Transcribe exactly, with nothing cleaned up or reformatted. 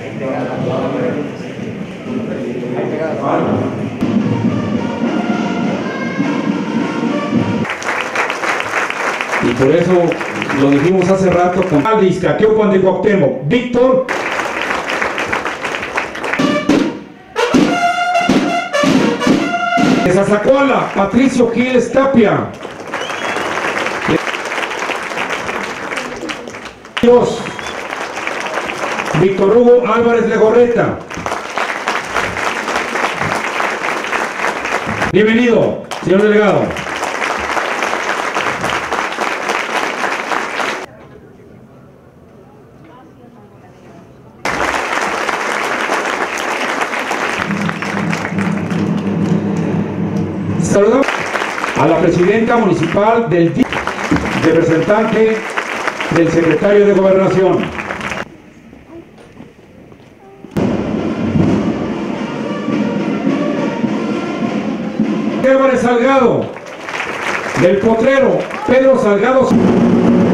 Y por eso lo dijimos hace rato con Iztaquiopan de Cuauhtémoc, Víctor de Zazacuala, Patricio Giles Tapia, Víctor Hugo Álvarez Legorreta. Bienvenido, señor delegado. Saludamos a la presidenta municipal del D I C, representante del secretario de Gobernación. Álvarez Salgado, del Potrero, Pedro Salgado.